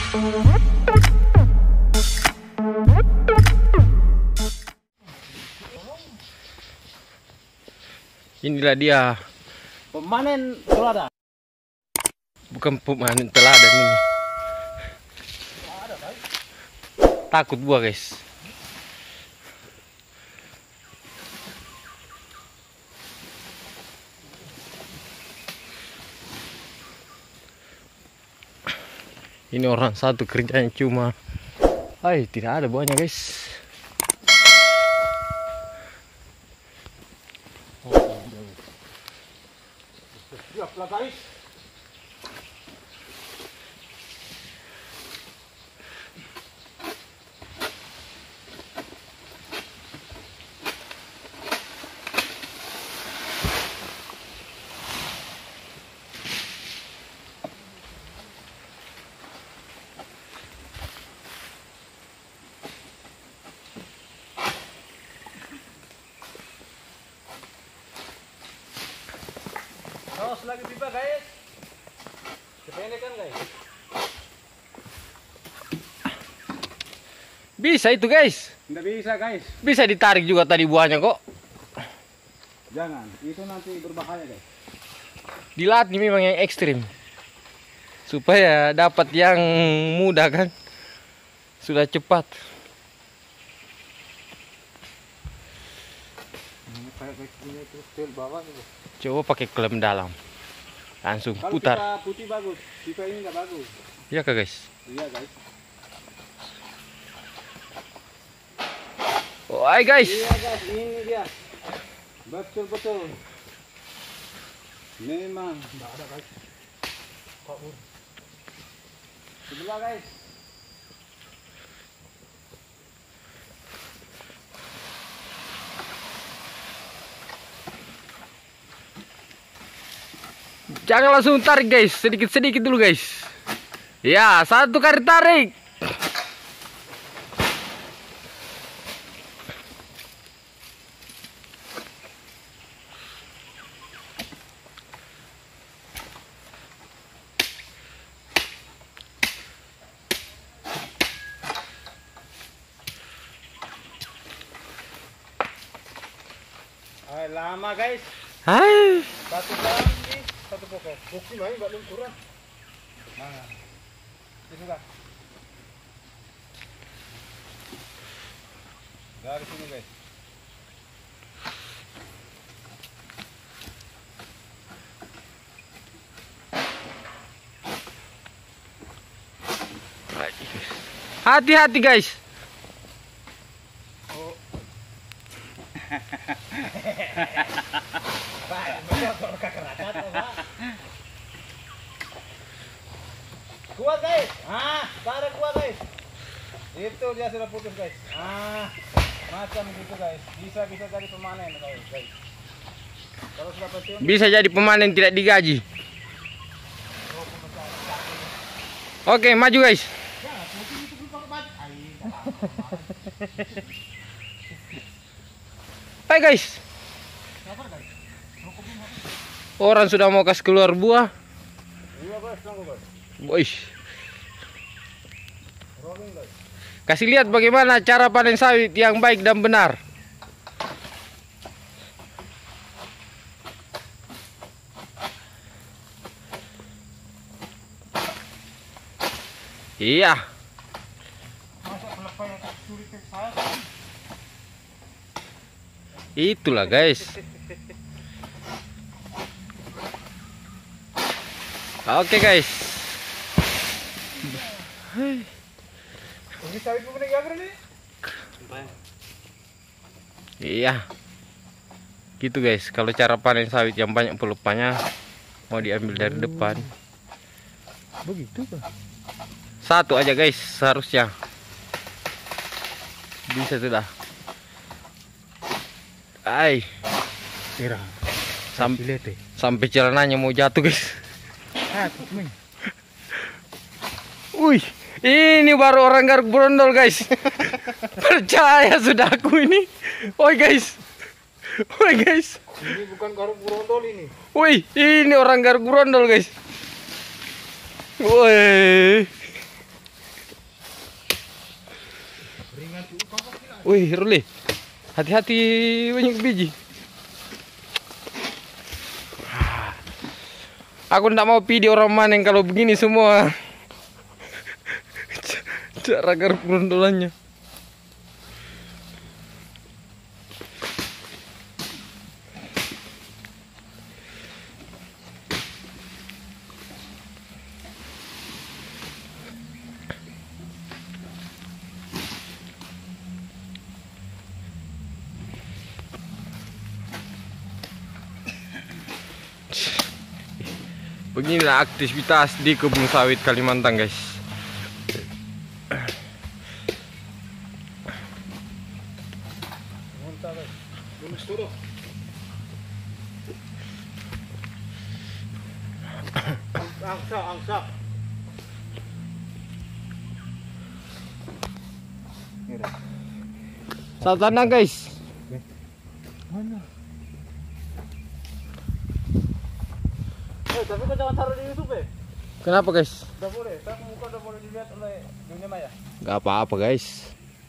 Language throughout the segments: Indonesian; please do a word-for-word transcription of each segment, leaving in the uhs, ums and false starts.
Inilah dia pemanen teladan. Bukan pemanen teladan ini. Takut gua, guys. Ini orang satu kerjanya cuma, ay, tidak ada buahnya, guys. Siaplah, guys. Terus lagi pipa, guys. Kependekan, guys. Bisa itu, guys. Tidak bisa, guys. Bisa ditarik juga tadi buahnya kok. Jangan, itu nanti berbahaya, guys. Dilatih memang yang ekstrim. Supaya dapat yang mudah kan. Sudah cepat. Coba pakai klem dalam. Langsung Kalau putar. pipa putih bagus, pipa ini nggak bagus. Iya kah, guys? Iya, guys. Oh, hai guys. Iya, guys, ini dia. Betul betul. Memang nggak ada, guys. Sebelah, guys. Jangan langsung tarik, guys. Sedikit-sedikit dulu, guys. Ya, satu kali tarik. Ay, lama, guys. Hai. Satu lagi, satu pokok. Bukti main nggak luncuran. Nah, ini sudah. Dari sini, guys. Hati-hati, guys. Oh. Kuat, guys. Ah, tarik kuat, guys. Itu dia sudah putus, guys. Ah, macam gitu, guys. Bisa bisa jadi pemanen, guys. Kalau sudah pensiun Bisa jadi pemanen tidak digaji. Oke, maju, guys. Hai, guys. Orang sudah mau kasih keluar buah. Iya, guys, tunggu, guys. Boys. Rolling, guys. Kasih lihat bagaimana cara panen sawit yang baik dan benar. Iya. Itulah, guys. Oke, guys. Ini sawit punya gagal nih. Iya. Gitu, guys. Kalau cara panen sawit yang banyak pelupannya mau diambil dari depan. Begitu, Pak. Satu aja, guys, seharusnya. Bisa sudah. Ay. Kira. Sampai sampai celananya mau jatuh, guys. Wih, ini baru orang garuk brondol, guys. Percaya sudah aku ini. Woi, guys. Woi, guys. Ini bukan garuk brondol ini. Wih, ini orang garuk brondol, guys. Woi. Wih, Ruli. Hati-hati banyak biji. Aku ndak mau video orang maning kalau begini semua. Cara garuk berondolannya. Beginilah aktivitas di kebun sawit Kalimantan, guys. Angsa, angsa. Saat tanah, guys. Mana? Eh, tapi kau jangan taruh di YouTube ya. Kenapa, guys? Udah boleh, tapi muka udah boleh dilihat oleh dunia maya. Gak apa-apa, guys.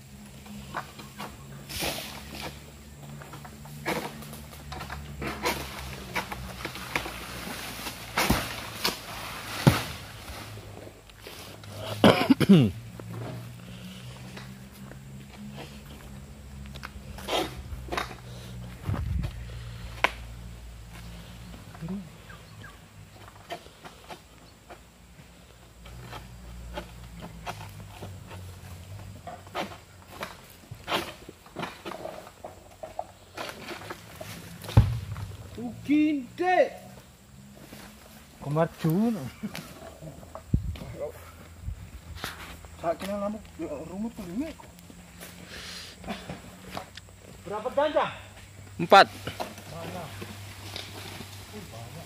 Ukinde. Kemarcun. Tak kena lamuk rumut tu ni. Berapa ganja? Empat. Mana? Uh, banyak.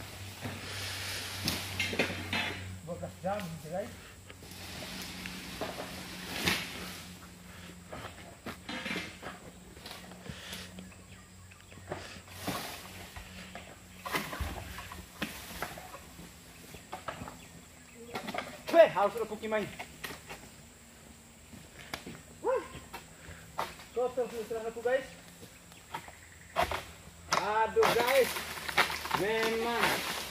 Bekas jam, guys. Weh, harus ada puki main. Kotor filteran aku, guys. Aduh, guys. Memang.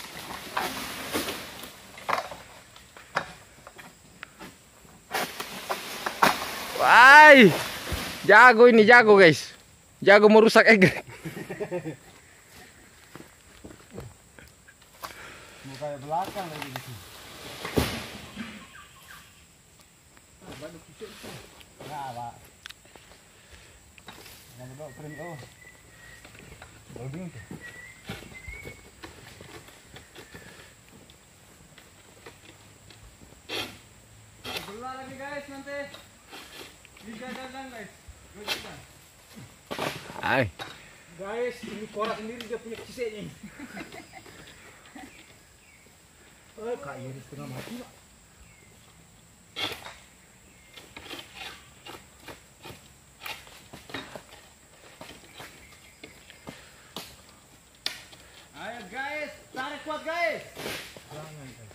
Wah, jago ini, jago, guys. Jago merusak egrek. Muka belakang lagi di sini. Nah, Pak. Jangan bawa kering oh. Loading tuh. Keluar lagi, guys, nanti. Liga dadang, guys. Liga. Ay. Guys, ini Kora sendiri dia punya kisahnya. Eh, kayu di setengah mati, Pak. Ayo guys, tarik kuat guys. Jangan guys.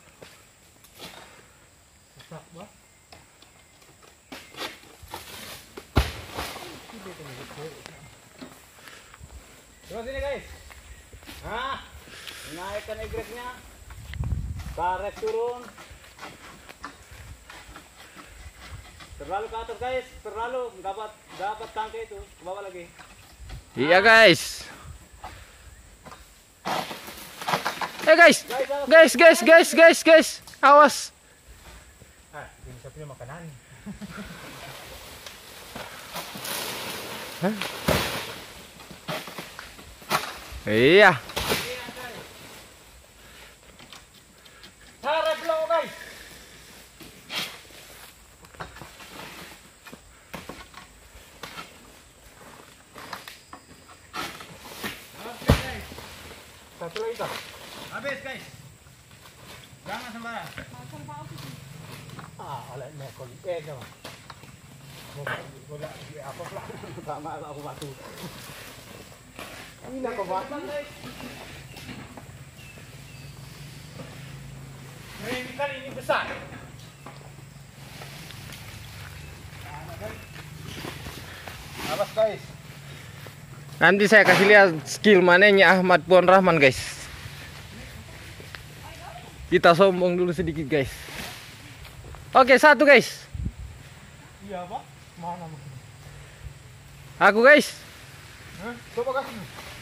Sesak bah. Terus ini guys. Nah, naikkan egreknya. Tarik turun. Terlalu ke atas guys, terlalu dapat dapat tangkai itu. Ke bawah lagi. Iya, guys. Eh, guys. Guys, guys, guys, guys, guys. Awas. Ah, ini bisa punya makanan. Iya. Tarik belakang guys. Oke guys. Satu lagi tak? Habis guys. Jangan sembarang. Ah, oleh mekol eh dah. Bola apa pula? Sama aku batu. Ini nak batu guys. Ini kali ini besar. Awas guys. Nanti saya kasih lihat skill manenya Ahmad Puan Rahman guys. Kita sombong dulu sedikit guys. Oke, satu guys. Iya, Pak. Mana? Aku guys. Hah? Coba kasih.